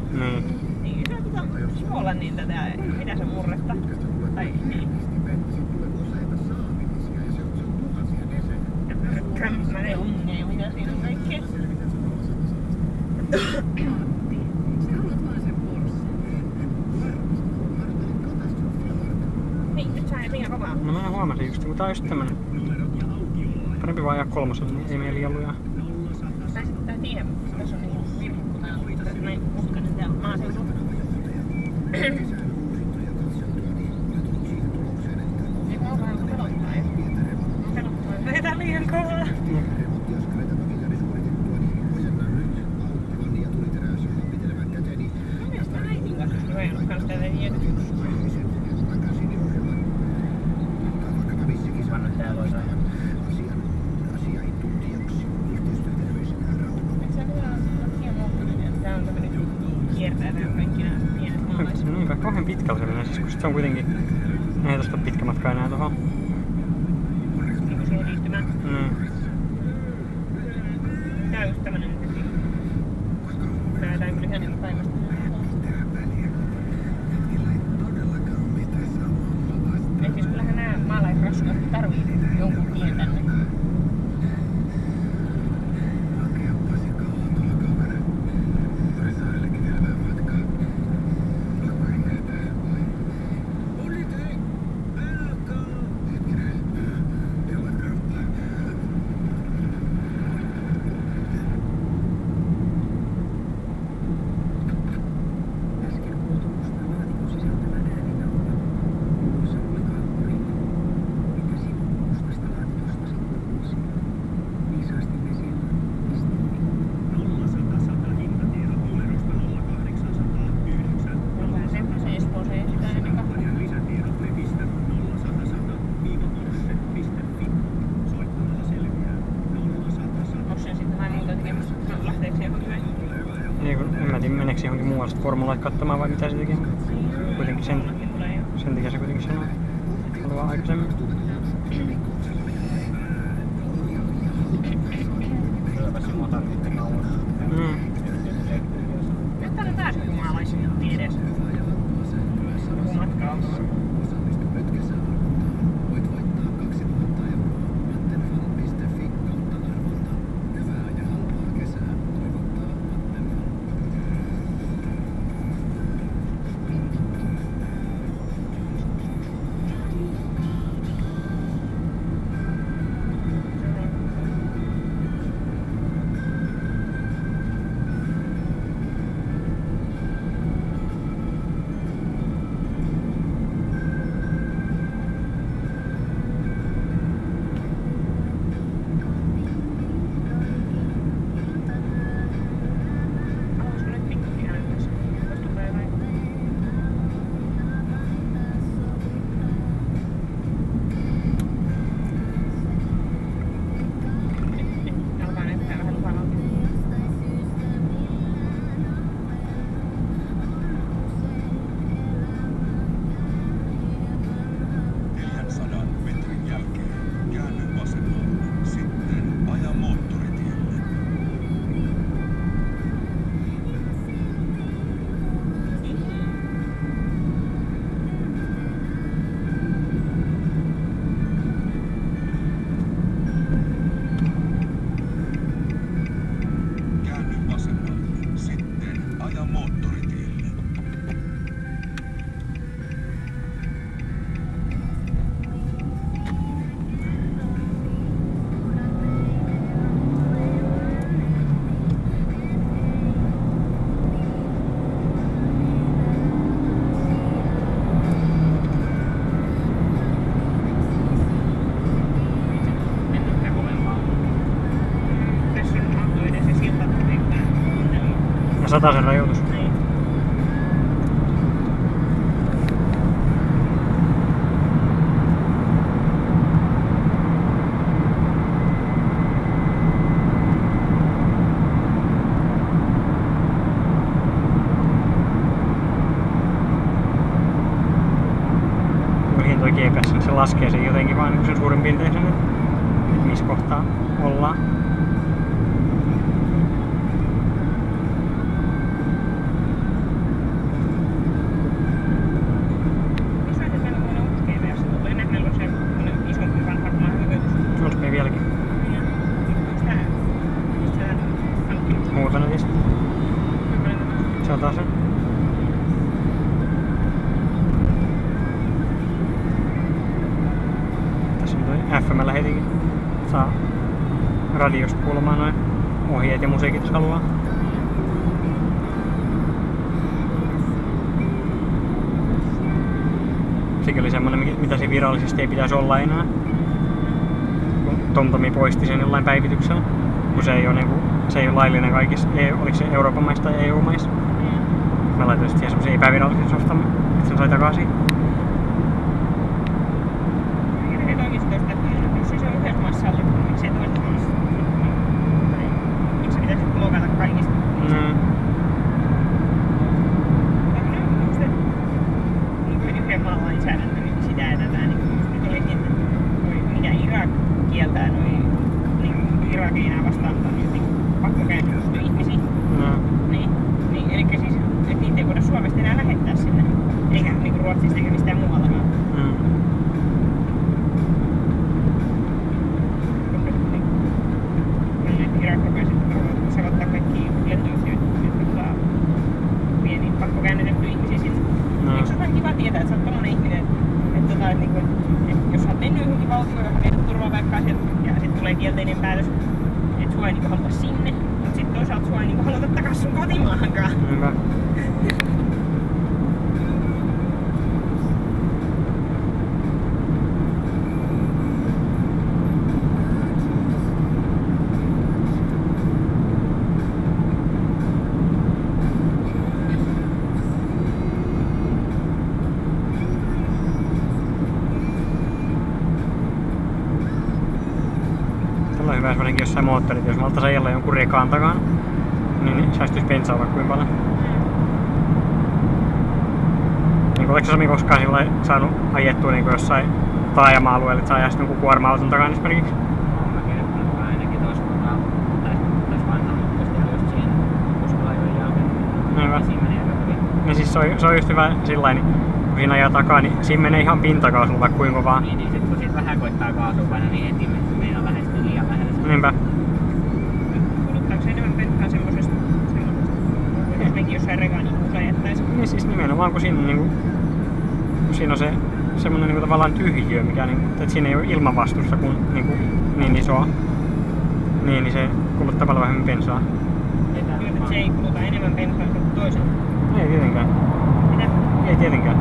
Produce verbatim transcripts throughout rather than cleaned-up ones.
Niin. Niin, se pitää olla niin tätä, mitä se murretta. Tai niin. Kämmäinen unne ja mitä siinä on kaikkea. Niin, nyt sä et liian kovaa. No mä huomasin just, kun tää on just tämmönen. Parempi vaan ajaa kolmosella, niin ei meillä liian lujaa. Tai sitten tää tie, tässä on niinku virhe, kun tää on näin mutkainen täällä maaseudulla. Ei mä vähän pelottaa jo. Pelottaa, että ei tää liian kovaa. Mielestäni äitin kanssa olisi rajannut kans tätä jäätä. Anna tää voi rajaa. Tää on tämmönen kiertävä kaikki nää pienet maalaiset. No niinpä, kauhean pitkällä se menee, siis kun se on kuitenkin... Ei tosta pitkä matka enää tohon. Niinku siihen liittymään. Mm. Tää on just tämmönen nyt. Tää tää kyllä ihan niinku päivästä. Et siis kyllähän nää maalaisraskat tarvii jonkun tien tänne. Meneekö johonkin muualle formulaat katsomaan vai mitä se tekee? Kuitenkin sen, sen takia se kuitenkin sanoo. Haluaa aikaisemmin. Mm. Nyt tänne pääsee, kun mä alaisin edes. Kun matkaa on. Satasen rajoitus. Niin. Mihin toi G P S, se laskee sen jotenkin vaan sen suurin piirtein sen, että missä kohtaa ollaan. Satasen. Tässä on toi F M:llä hetikin. Saa radiosta kuulumaan noin ohjeet ja musiikit jos haluaa. Sekin oli semmonen, mitä se virallisesti ei pitäisi olla enää. TomTomi poisti sen jollain päivityksellä, kun se ei ole, niinku, se ei ole laillinen kaikissa, ei, oliko se Euroopan maissa tai E U-maissa. Mä laitoin siihen semmosen epävirallisen softan, että sen sai takaisin. Mikä se toimisi tosta, jos siis on yhdessä maassa sallittu, niin miksei toisessa maassa? Miksi se pitäisi blokata kaikista? Mm. Yhden maan lainsäädäntö, niin sitä etetään. Nyt oli niin, että mikä Irak kieltää noin niin Irakiin vastaan niin pakkokäännytystä ihmisiä. Mm. Niin, niin, eli siis, että niitä ei voida Suomesta enää lähettää sinne. Eikä niin Ruotsista eikä mistään muuallakaan. Mm. Irak rupeaa sitten savottaa kaikki lentoyhtiöt, jotka saa pieniä pakkokäännetetty ihmisiä sinne. No. Eikö se ole kiva tietää, että sä oot tommonen ihminen, että, että, että, että, että jos sä oot mennyt johonkin valtioon ja hakenut turvapaikkaa sieltä ja sit tulee kielteinen päätös, että sua ei niinku haluta sinne, mutta sit toisaalta sua ei niinku haluta takas sun kotimaahankaan. Hyvä. Tällä on hyvä varsinkin jossain moottorit, jos me oltais ajalla jonkun rekaan takana, niin säästyis bensaa vaikka kuinka paljon. Niin oletko Sami koskaan sillä saanut ajettua niin jossain taajama-alueella, että saa ajaa jonkun kuorma-auton takana esimerkiksi? Olen mä kertonut ainakin tois kohdalla, tai tois vanha, mutta sitten just siinä kuskulaivon jälkeen. Hyvä. Siinä menee aika hyvin. Ja siis se on, se on just hyvä sillain, niin kun siinä ajaa takaa, niin siinä menee ihan pintakaasulla vaikka kuinka vaan. Niin, niin sit kun sit vähän koittaa kaasua paina, niin heti meinaa lähestyy liian lähelle. Niinpä. Kuluttaako se enemmän penttaa semmosesta, semmosesta, jos mekin jossain rekaan niin usein jättäisi? Niin siis nimenomaan kun siinä, niinku, kun siinä on se semmonen niinku tavallaan tyhjiö, mikä niinku, että siinä ei ole ilmanvastusta kun niinku, niin isoa, niin, niin se kuluttaa paljon vähemmän bensaa. Että se ei kuluta enemmän bensaa kuin toisen. Ei tietenkään. Mitä? Ei tietenkään.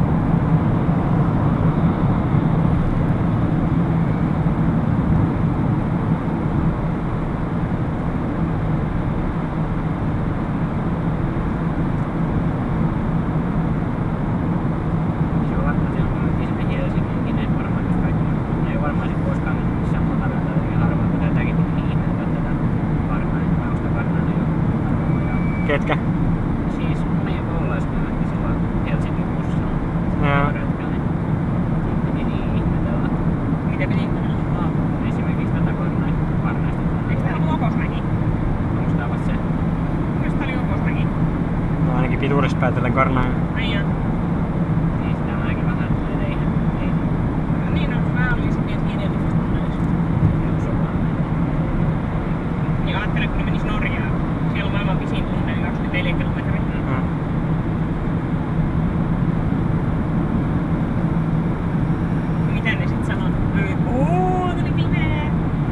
Se on varmaan silloin, kun mentiin sinne Helsinkiinkin, ne varmaan jos kaikki, ne ei varmaan sit koskaan mennyt missään motarata, eli harvoin, kun tätäkin piti ihmetellä tätä varmaan, että mä ostan varmaan jo harvoin. Ketkä? Siis meidän koulais, kun mentiin silloin Helsingin bussilla. Joo. Rötkällä, niin sitten piti niin ihmetellä. Mitä piti? No, esimerkiksi tätä kornai, varnaista. Eikö tää ollut Oposmäki? Onks tää vasta se? Mielestäni tää oli Oposmäki. No ainakin pituudesta päätellen karnaa. Ai jaa. Niin sitä on aika vähän, että ei, ei. No niin, no mä olin se pientä ideallisesta näistä. Joku sopaa. Ja ajattelen, kun ne menis Norjaan. Siellä on maailman pisin tunneli, kaksikymmentäneljä kilometriä. Mm. No mitä ne sit sanoo? Ooo, tuli pimeä!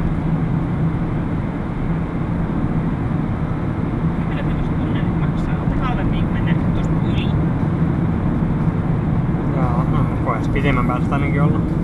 Mitä tämmöset tunnelit maksaa? Onko halvempi, kun mennään tosta yli? Joo, no, voisi pitemmän päästä ainakin olla.